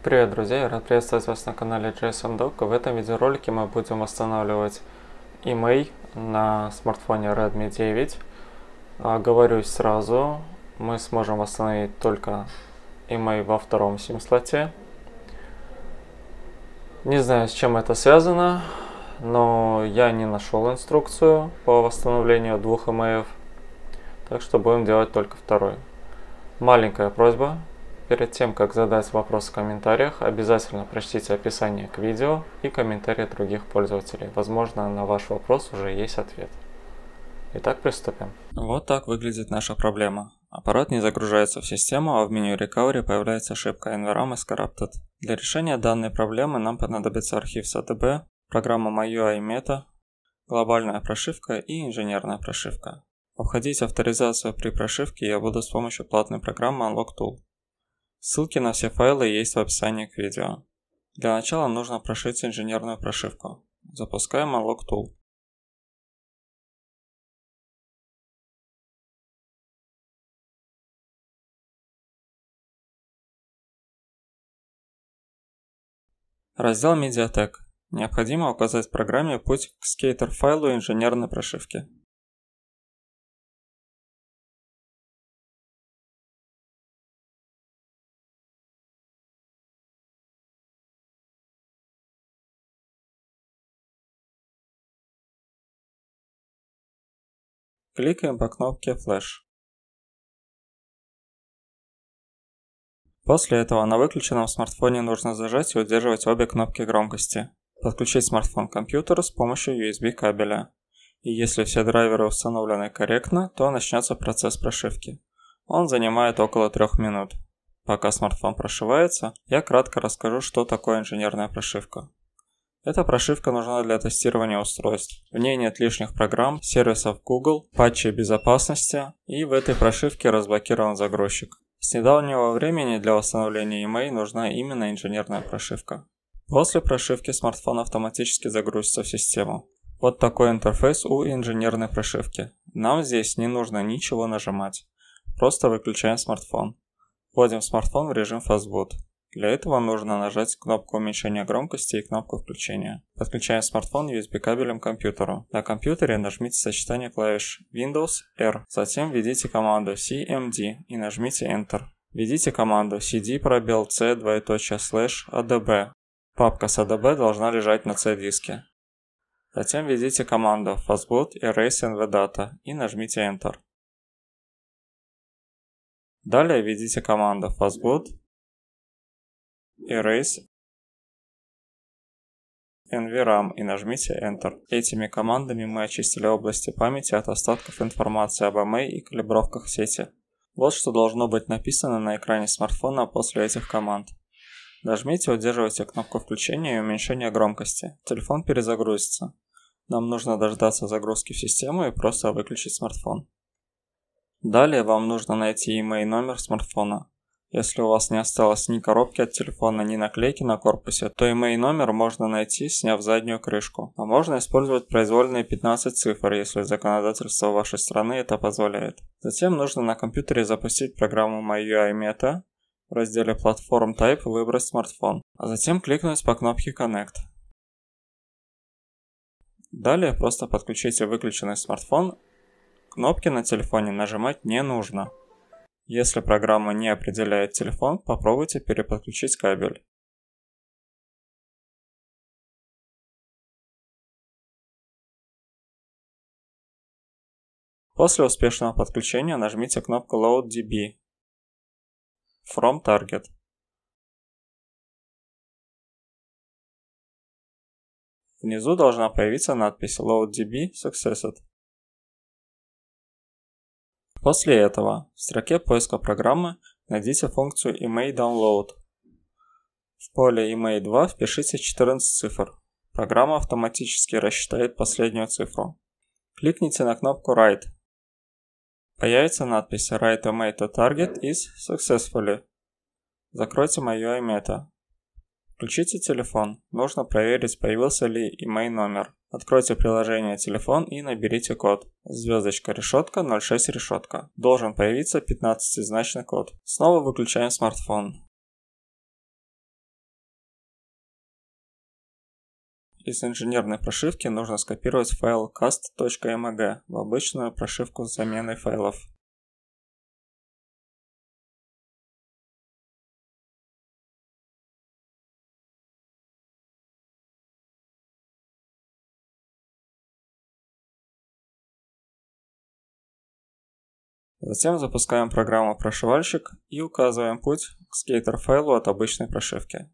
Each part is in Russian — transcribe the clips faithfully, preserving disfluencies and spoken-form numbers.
Привет, друзья! Я рад приветствовать вас на канале JSONDoc. В этом видеоролике мы будем восстанавливать имей на смартфоне Redmi девять. Оговорюсь сразу, мы сможем восстановить только имей во втором сим-слоте. Не знаю, с чем это связано, но я не нашел инструкцию по восстановлению двух имеев, так что будем делать только второй. Маленькая просьба. Перед тем, как задать вопрос в комментариях, обязательно прочтите описание к видео и комментарии других пользователей. Возможно, на ваш вопрос уже есть ответ. Итак, приступим. Вот так выглядит наша проблема. Аппарат не загружается в систему, а в меню Recovery появляется ошибка nvram is corrupted. Для решения данной проблемы нам понадобится архив эс эй ди би, программа MyUI Meta, глобальная прошивка и инженерная прошивка. Обходить авторизацию при прошивке я буду с помощью платной программы UnlockTool. Ссылки на все файлы есть в описании к видео. Для начала нужно прошить инженерную прошивку. Запускаем UnlockTool. Раздел Mediatek. Необходимо указать в программе путь к скейтер файлу инженерной прошивки. Кликаем по кнопке Flash. После этого на выключенном смартфоне нужно зажать и удерживать обе кнопки громкости. Подключить смартфон к компьютеру с помощью ю эс би кабеля. И если все драйверы установлены корректно, то начнется процесс прошивки. Он занимает около трех минут. Пока смартфон прошивается, я кратко расскажу, что такое инженерная прошивка. Эта прошивка нужна для тестирования устройств. В ней нет лишних программ, сервисов Google, патчей безопасности, и в этой прошивке разблокирован загрузчик. С недавнего времени для восстановления имей нужна именно инженерная прошивка. После прошивки смартфон автоматически загрузится в систему. Вот такой интерфейс у инженерной прошивки. Нам здесь не нужно ничего нажимать. Просто выключаем смартфон. Вводим смартфон в режим Fastboot. Для этого нужно нажать кнопку уменьшения громкости и кнопку включения. Подключаем смартфон ю эс би кабелем к компьютеру. На компьютере нажмите сочетание клавиш Windows R. Затем введите команду си эм ди и нажмите Enter. Введите команду cd пробел c двоеточие слэш adb. Папка с adb должна лежать на C-диске. Затем введите команду fastboot erase nvdata и нажмите Enter. Далее введите команду fastboot erase nvram и нажмите Enter. Этими командами мы очистили области памяти от остатков информации об имей и калибровках сети. Вот что должно быть написано на экране смартфона после этих команд. Нажмите и удерживайте кнопку включения и уменьшения громкости. Телефон перезагрузится. Нам нужно дождаться загрузки в систему и просто выключить смартфон. Далее вам нужно найти имей номер смартфона. Если у вас не осталось ни коробки от телефона, ни наклейки на корпусе, то имей номер можно найти, сняв заднюю крышку. А можно использовать произвольные пятнадцать цифр, если законодательство вашей страны это позволяет. Затем нужно на компьютере запустить программу MyUI Meta, в разделе Platform Type выбрать смартфон, а затем кликнуть по кнопке Connect. Далее просто подключите выключенный смартфон. Кнопки на телефоне нажимать не нужно. Если программа не определяет телефон, попробуйте переподключить кабель. После успешного подключения нажмите кнопку LoadDB from Target. Внизу должна появиться надпись LoadDB Successed. После этого в строке поиска программы найдите функцию имей Download. В поле имей два впишите четырнадцать цифр. Программа автоматически рассчитает последнюю цифру. Кликните на кнопку Write. Появится надпись Write imei to target is successfully. Закройте MyUI Meta. Включите телефон. Нужно проверить, появился ли имей номер. Откройте приложение телефон и наберите код. Звездочка решетка ноль шесть решетка. Должен появиться пятнадцатизначный код. Снова выключаем смартфон. из инженерной прошивки нужно скопировать файл cast.mg в обычную прошивку с заменой файлов. Затем запускаем программу «Прошивальщик» и указываем путь к скейтер-файлу от обычной прошивки.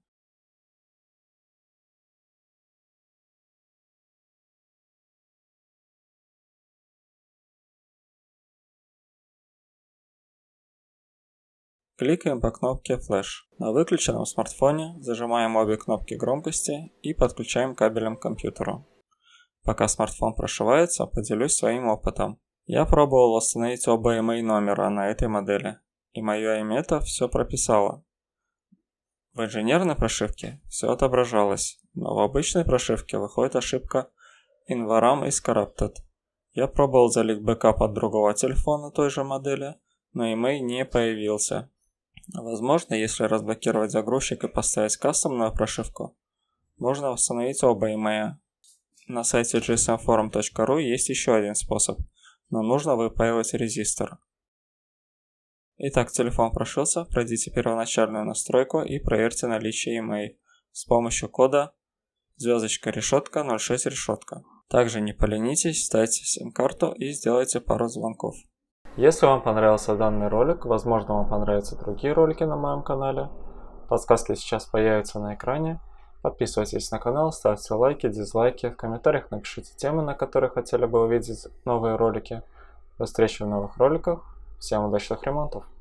Кликаем по кнопке «Флэш». На выключенном смартфоне зажимаем обе кнопки громкости и подключаем кабелем к компьютеру. Пока смартфон прошивается, поделюсь своим опытом. Я пробовал установить оба и эм эй номера на этой модели, и мое името все прописало. В инженерной прошивке все отображалось, но в обычной прошивке выходит ошибка Invaram is corrupted. Я пробовал залить бэкап от другого телефона той же модели, но и эм эй не появился. Возможно, если разблокировать загрузчик и поставить кастомную прошивку, можно установить оба и эм эй. На сайте джи эс эм форум точка ру есть еще один способ, но нужно выпаивать резистор. Итак, телефон прошился, пройдите первоначальную настройку и проверьте наличие и эм эй с помощью кода звездочка решетка ноль шесть решетка. Также не поленитесь, вставьте сим-карту и сделайте пару звонков. Если вам понравился данный ролик, возможно, вам понравятся другие ролики на моем канале. Подсказки сейчас появятся на экране. Подписывайтесь на канал, ставьте лайки, дизлайки, в комментариях напишите темы, на которые хотели бы увидеть новые ролики. До встречи в новых роликах. Всем удачных ремонтов!